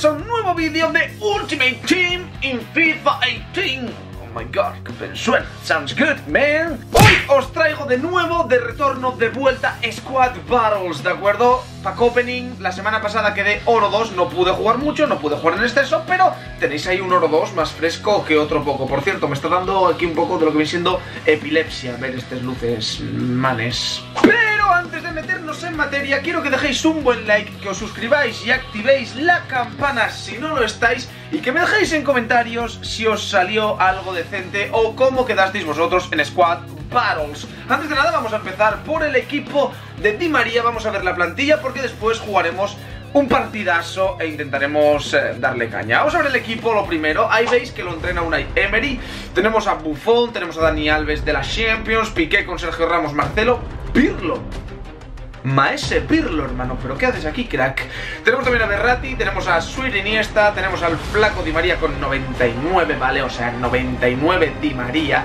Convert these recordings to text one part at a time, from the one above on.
bienvenidos a un nuevo vídeo de Ultimate Team in FIFA 18. Oh my god, que bien suena. Sounds good, man. Hoy os traigo de nuevo, de retorno, de vuelta, Squad Battles, ¿de acuerdo? Pack Opening, la semana pasada quedé oro 2, no pude jugar mucho, no pude jugar en exceso, pero tenéis ahí un oro 2 más fresco que otro poco. Por cierto, me está dando aquí un poco de lo que viene siendo epilepsia, ver estas luces manes. Pero antes de meternos en materia, quiero que dejéis un buen like, que os suscribáis y activéis la campana si no lo estáis, y que me dejéis en comentarios si os salió algo decente o cómo quedasteis vosotros en Squad Battles. Antes de nada vamos a empezar por el equipo de Di María, vamos a ver la plantilla porque después jugaremos un partidazo e intentaremos darle caña. Vamos a ver el equipo, lo primero. Ahí veis que lo entrena Unai Emery. Tenemos a Buffon, tenemos a Dani Alves de la Champions, Piqué con Sergio Ramos, Marcelo, Pirlo. Maese Pirlo, hermano, pero ¿qué haces aquí, crack? Tenemos también a Berratti, tenemos a Sweet Iniesta, tenemos al flaco Di María con 99, ¿vale? O sea, 99 Di María,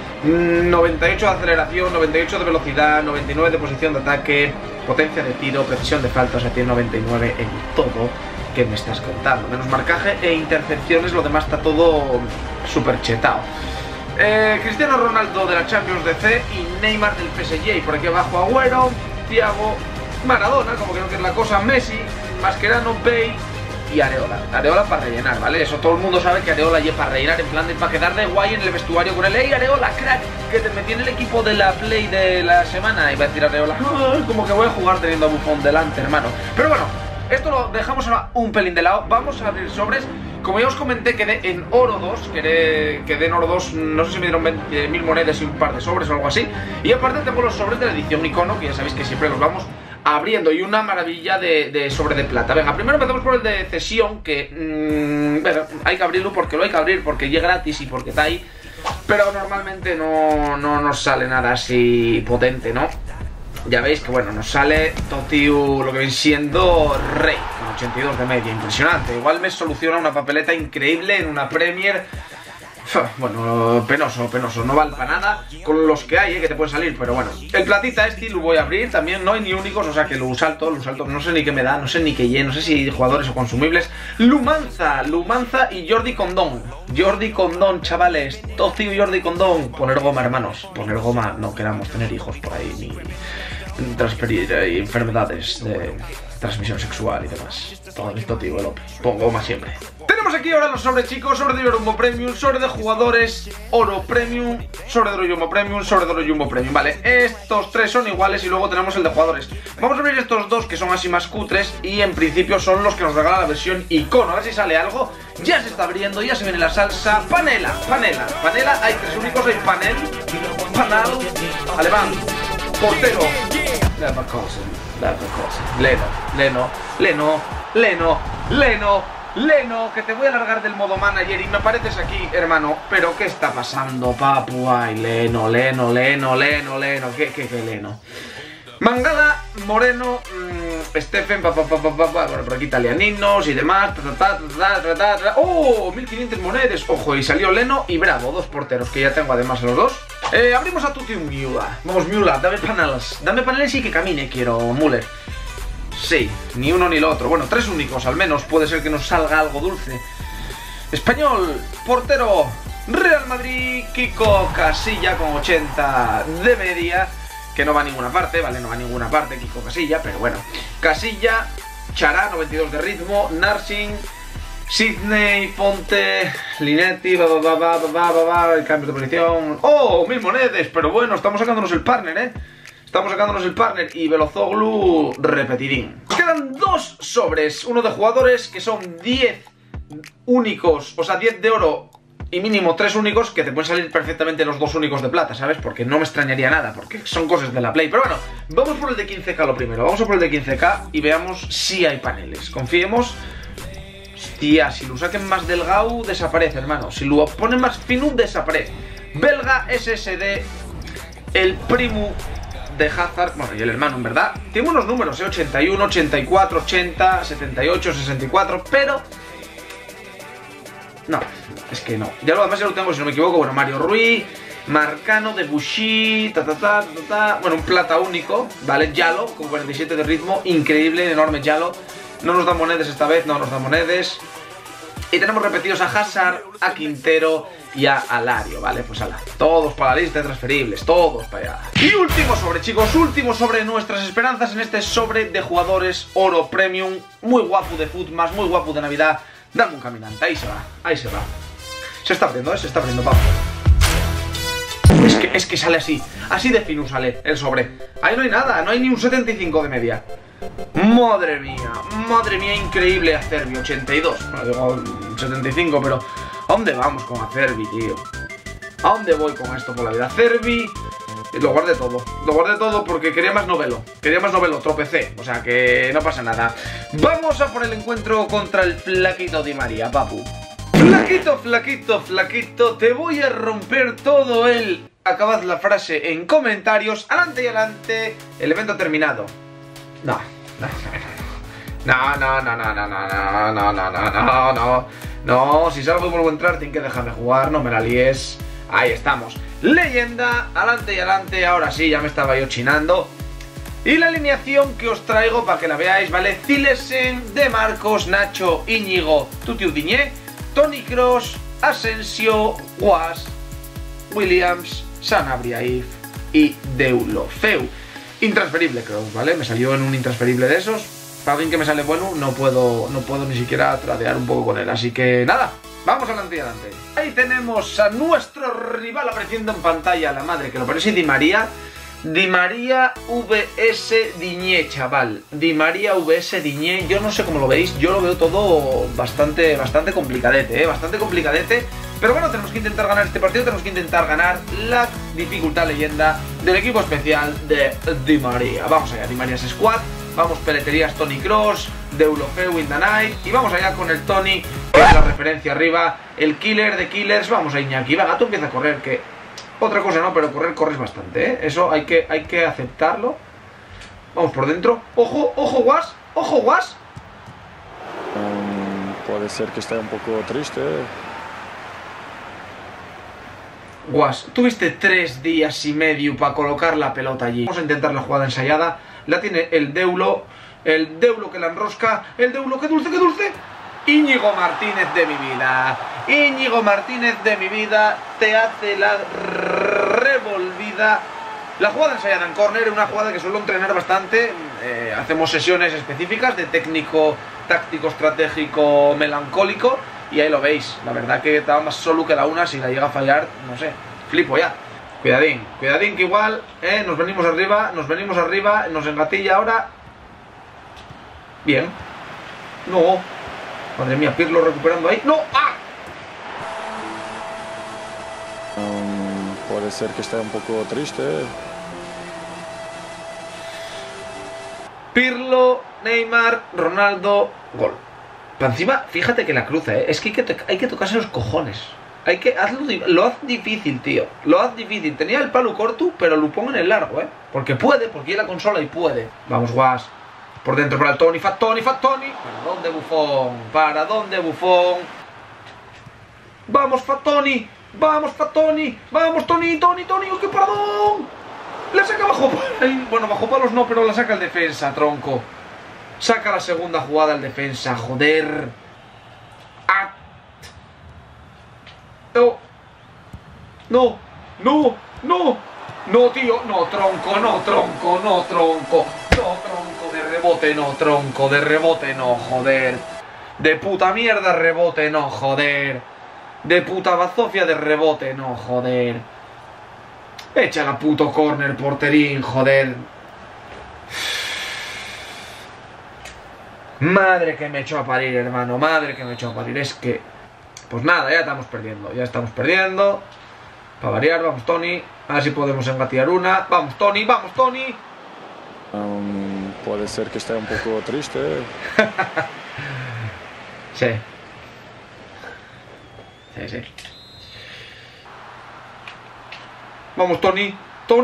98 de aceleración, 98 de velocidad, 99 de posición de ataque, potencia de tiro, precisión de falta, o sea, tiene 99 en todo. ¿Qué me estás contando? Menos marcaje e intercepciones, lo demás está todo súper chetado. Cristiano Ronaldo de la Champions DC y Neymar del PSG, y por aquí abajo Agüero, Thiago, Maradona, como creo que es la cosa, Messi, Mascherano, Bale y Areola. Areola para rellenar, ¿vale? Eso todo el mundo sabe que Areola lleva para rellenar, en plan de para quedar de guay en el vestuario con el ¡Ey, Areola, crack! Que te metí en el equipo de la Play de la semana. Y va a decir Areola, como que voy a jugar teniendo a Buffon delante, hermano. Pero bueno, esto lo dejamos ahora un pelín de lado. Vamos a abrir sobres. Como ya os comenté, quedé en oro 2, quedé en oro 2, no sé si me dieron 20.000 monedas y un par de sobres o algo así. Y aparte tengo los sobres de la edición icono, que ya sabéis que siempre los vamos abriendo, y una maravilla de sobre de plata. Venga, primero empezamos por el de cesión, que bueno, hay que abrirlo porque lo hay que abrir, porque llega gratis y porque está ahí. Pero normalmente no nos sale nada así potente, ¿no? Ya veis que bueno, nos sale Totiu, lo que viene siendo Rey, con 82 de media, impresionante. Igual me soluciona una papeleta increíble en una Premier. Bueno, penoso, no vale para nada con los que hay, que te pueden salir, pero bueno. El platita este lo voy a abrir, también no hay ni únicos, o sea que lo salto, no sé ni qué me da, no sé ni qué lleno, no sé si jugadores o consumibles. Lumanza y Jordi Condón. Jordi Condón, chavales, Tocio y Jordi Condón. Poner goma, hermanos, poner goma, no queramos tener hijos por ahí, ni transferir enfermedades de transmisión sexual y demás. Todo esto, tío, el OP. Pongo goma siempre. Tenemos aquí ahora los sobres, chicos, sobre de Jumbo Premium, sobre de jugadores, oro Premium, sobre de oro Jumbo Premium, sobre de oro Jumbo Premium, vale, estos tres son iguales y luego tenemos el de jugadores. Vamos a abrir estos dos que son así más cutres y en principio son los que nos regala la versión icono, a ver si sale algo. Ya se está abriendo, ya se viene la salsa. Panela, hay tres únicos, hay Panel, Alemán, portero, Leno, que te voy a largar del modo manager y me apareces aquí, hermano. Pero ¿qué está pasando, papu? Ay, Leno, ¿qué Leno? Mangala, Moreno, Stephen, bueno, por aquí italianinos y demás. ¡Oh! 1500 monedas, ojo, y salió Leno y Bravo, dos porteros, que ya tengo además los dos. Abrimos a Tuti Miula. Vamos, Miula, dame paneles y que camine, quiero, Müller. Sí, ni uno ni lo otro. Bueno, tres únicos al menos, puede ser que nos salga algo dulce. Español, portero, Real Madrid, Kiko Casilla con 80 de media, que no va a ninguna parte, ¿vale? No va a ninguna parte Kiko Casilla, pero bueno. Casilla, Chará, 92 de ritmo, Narsing, Sidney, Fonte, Linetti, el cambio de posición. ¡Oh! 1000 monedas, pero bueno, estamos sacándonos el partner, Estamos sacándonos el partner y Velozoglu repetidín. Nos quedan dos sobres, uno de jugadores que son 10 únicos, o sea 10 de oro y mínimo 3 únicos, que te pueden salir perfectamente los dos únicos de plata, ¿sabes? Porque no me extrañaría nada, porque son cosas de la Play. Pero bueno, vamos por el de 15k lo primero, vamos a por el de 15k y veamos si hay paneles. Confiemos. Hostia, si lo saquen más delgado, desaparece, hermano. Si lo ponen más fino, desaparece. Belga SSD, el primo de Hazard, bueno, y el hermano, en verdad. Tiene unos números, 81, 84, 80, 78, 64, pero no, es que no. Ya lo demás ya lo tengo, si no me equivoco. Bueno, Mario Rui, Marcano, Debussy, bueno, un plata único, ¿vale? Yalo, con 47 de ritmo, increíble, enorme Yalo. No nos da monedas esta vez, no nos da monedas. Y tenemos repetidos a Hazard, a Quintero y a Alario, ¿vale? Pues ala, todos para la lista de transferibles, todos para allá. Y último sobre, chicos, último sobre nuestras esperanzas en este sobre de jugadores oro premium. Muy guapo de Futmas, muy guapo de Navidad. Dame un caminante, ahí se va, ahí se va. Se está abriendo, se está abriendo, vamos. Es que sale así de fino sale el sobre. Ahí no hay nada, no hay ni un 75 de media. Madre mía, increíble Acerbi, 82. Bueno, digo 75, pero ¿a dónde vamos con Acerbi, tío? ¿A dónde voy con esto por la vida? Acerbi, lo guardé todo porque quería más novelo, tropecé, o sea que no pasa nada. Vamos a por el encuentro contra el flaquito Di María, papu. Flaquito, te voy a romper todo el... Acabad la frase en comentarios. Adelante y adelante. El evento terminado. No. No, si salgo y vuelvo a entrar, tienen que dejarme jugar, no me la líes. Ahí estamos. Leyenda, adelante y adelante. Ahora sí, ya me estaba yo chinando. Y la alineación que os traigo para que la veáis, ¿vale? Zilesen, De Marcos, Nacho, Íñigo, Tutiu Diñé, Toni Kroos, Asensio, Guas, Williams, Sanabria y Deulofeu. Intransferible Kroos, ¿vale? Me salió en un intransferible de esos. Para alguien que me sale bueno, no puedo ni siquiera tradear un poco con él. Así que nada, vamos adelante y adelante. Ahí tenemos a nuestro rival apareciendo en pantalla. La madre que lo parece, Di María. Di María vs Diñé, chaval. Di María vs Diñé. Yo no sé cómo lo veis. Yo lo veo todo bastante complicadete, bastante complicadete. Pero bueno, tenemos que intentar ganar este partido. Tenemos que intentar ganar la dificultad leyenda del equipo especial de Di María. Vamos allá, Di María's Squad. Vamos, peleterías Toni Kroos, Deulofeu in the night. Y vamos allá con el Toni, que es la referencia arriba. El killer de killers. Vamos a Iñaki. Va, gato, empieza a correr, que... Otra cosa no, pero corres bastante, ¿eh? Eso hay que aceptarlo. Vamos por dentro. ¡Ojo, Guas! ¡Ojo, Guas! Puede ser que esté un poco triste. Guas, tuviste 3 días y medio para colocar la pelota allí. Vamos a intentar la jugada ensayada. La tiene el Deulo que la enrosca. El Deulo, ¡qué dulce, qué dulce! Íñigo Martínez de mi vida. Íñigo Martínez de mi vida te hace la revolvida. La jugada ensayada en córner, una jugada que suelo entrenar bastante. Hacemos sesiones específicas de técnico, táctico, estratégico, melancólico. Y ahí lo veis. La verdad que estaba más solo que la una. Si la llega a fallar, no sé, flipo ya. Cuidadín que igual nos venimos arriba, nos engatilla ahora. Bien. No. Madre mía, Pirlo recuperando ahí. ¡No! ¡Ah! Puede ser que esté un poco triste. Pirlo, Neymar, Ronaldo, gol. Pero encima, fíjate que la cruza, ¿eh? Es que hay que tocarse los cojones. Lo haz difícil, tío. Lo haz difícil. Tenía el palo corto, pero lo pongo en el largo, ¿eh? Porque puede, porque hay la consola y puede. Vamos, Guas. Por dentro para el Toni, Fat Toni. ¿Para dónde, Bufón? Vamos, Fat Toni. Vamos, Toni. ¡Oh, qué paradón! La saca bajo palos. Bueno, bajo palos no, pero la saca el defensa, tronco. Saca la segunda jugada el defensa, joder. ¡Ah! No, tío. No, tronco. De rebote, no, joder. De puta mierda, rebote, no, joder. De puta bazofia de rebote, no, joder. Echa la puto corner, porterín, joder. Madre que me echó a parir, hermano. Es que... Pues nada, ya estamos perdiendo. Para variar, vamos, Toni. A ver si podemos engatillar una. Vamos, Toni. Puede ser que esté un poco triste. Sí. Vamos, Toni.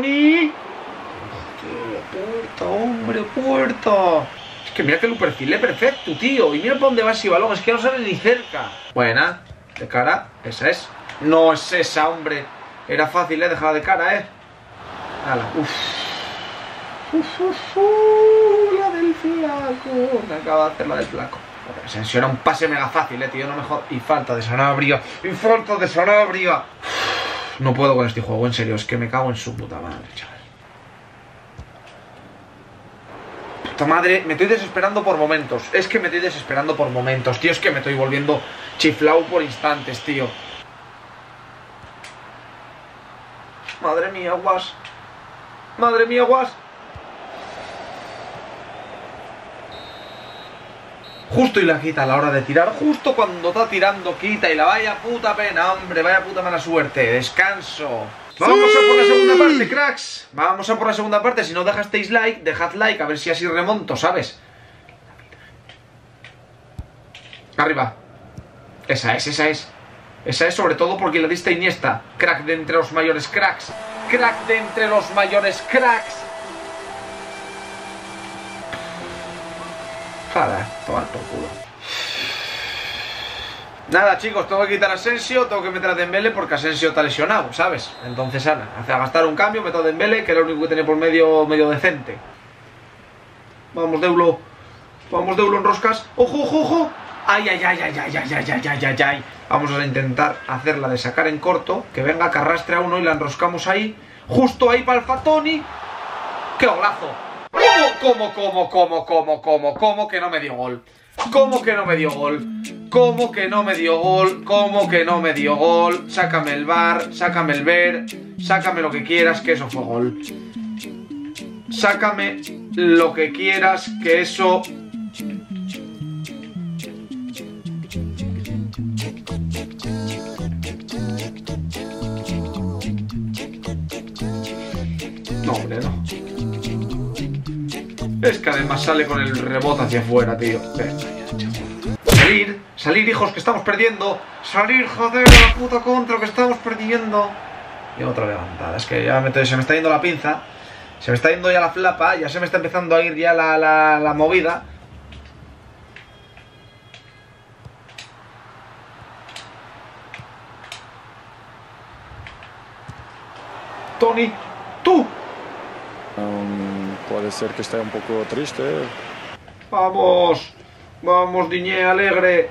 Puerta. Es que mira que lo perfilé perfecto, tío. Y mira para dónde va ese balón. Es que no sale ni cerca. Buena. De cara. Esa es. No es esa, hombre. Era fácil, dejarla de cara, Hala. La del flaco. Me acaba de hacer la del flaco. Joder, Asensio era un pase mega fácil, tío, no mejor. Y falta de Sanabria. Y falta de Sanabria. No puedo con este juego, en serio. Es que me cago en su puta madre, chaval. Puta madre, me estoy desesperando por momentos. Es que me estoy desesperando por momentos, tío. Es que me estoy volviendo chiflao por instantes, tío. Madre mía, Guas. Madre mía, Guas. Justo y la quita a la hora de tirar. Justo cuando está tirando quita. Y la vaya puta pena, hombre. Vaya puta mala suerte. Descanso. Vamos a por la segunda parte, cracks. Vamos a por la segunda parte. Si no dejasteis like, dejad like. A ver si así remonto, ¿sabes? Arriba. Esa es, esa es. Esa es sobre todo porque la diste a Iniesta. Crack de entre los mayores cracks. Crack de entre los mayores cracks. Joder, tomar por culo. Nada, chicos, tengo que quitar a Asensio. Tengo que meter a Dembélé porque Asensio está lesionado, ¿sabes? Entonces, Ana, hace a gastar un cambio, meto a Dembélé, que es lo único que tiene por medio decente. Vamos, Deulo. Vamos, Deulo en roscas. ¡Ojo, ojo, ojo! ¡Ay, ay, ay, ay, ay, ay, ay, ay, ay, ay, ay! Vamos a intentar hacerla de sacar en corto. Que venga, que arrastre a uno y la enroscamos ahí. Justo ahí para el Fatoni. ¡Qué golazo! ¿Cómo que no me dio gol? ¿Cómo que no me dio gol? ¿Cómo que no me dio gol? ¿Cómo que no me dio gol? Sácame el VAR, sácame el ver, sácame lo que quieras, que eso fue gol. Sácame lo que quieras, que eso... No, hombre, no. Es que además sale con el rebote hacia afuera, tío. Venga ya, chaval. Salir, salir, hijos, que estamos perdiendo. Salir, joder, a la puta contra, que estamos perdiendo. Y otra levantada. Es que ya se me está yendo la pinza. Se me está yendo ya la flapa. Ya se me está empezando a ir ya la movida. Tony, tú. Puede ser que esté un poco triste. Vamos, vamos, Diñé, alegre.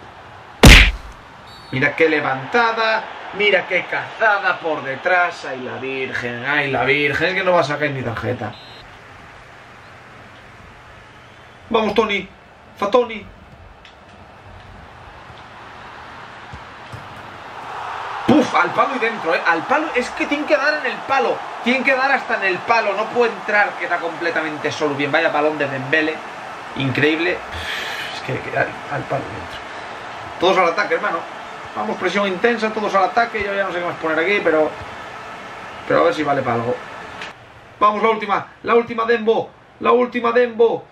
Mira qué levantada, mira qué cazada por detrás. Ay, la Virgen, es que no va a sacar ni tarjeta. Vamos, Tony, Fatoni. Puf, al palo y dentro, al palo, es que tiene que dar en el palo. Tiene que dar hasta en el palo, no puede entrar, que está completamente solo. Bien, vaya balón de Dembélé, increíble. Es que al palo y dentro. Todos al ataque, hermano. Vamos, presión intensa, todos al ataque. Yo ya no sé qué más poner aquí, pero a ver si vale para algo. Vamos, la última Dembo, la última Dembo.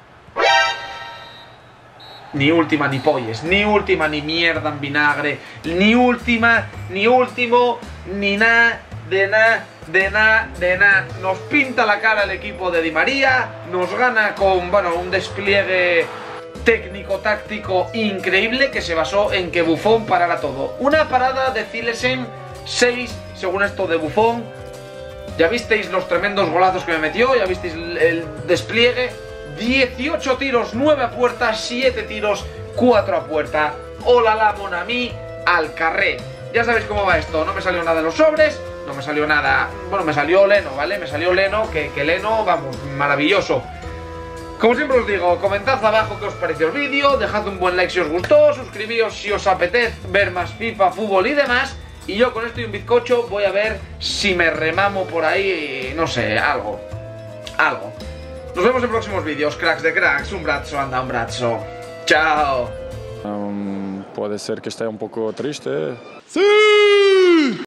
Ni última ni polles, ni última ni mierda en vinagre, ni última, ni último, ni nada, de nada, de nada, de nada. Nos pinta la cara el equipo de Di María, nos gana con, bueno, un despliegue técnico-táctico increíble que se basó en que Buffon parara todo. Una parada de Zilesen, 6 según esto de Buffon. Ya visteis los tremendos golazos que me metió, ya visteis el despliegue. 18 tiros, 9 a puerta, 7 tiros, 4 a puerta. Hola la mon ami, al carré. Ya sabéis cómo va esto, no me salió nada en los sobres, no me salió nada... Bueno, me salió Leno, ¿vale? Me salió Leno, que Leno, vamos, maravilloso. Como siempre os digo, comentad abajo qué os pareció el vídeo, dejad un buen like si os gustó, suscribíos si os apetece ver más FIFA, fútbol y demás. Y yo con esto y un bizcocho voy a ver si me remamo por ahí, no sé, algo. Nos vemos en próximos vídeos, cracks de cracks. Un brazo, anda, un brazo. Chao. Puede ser que esté un poco triste. ¡Sí!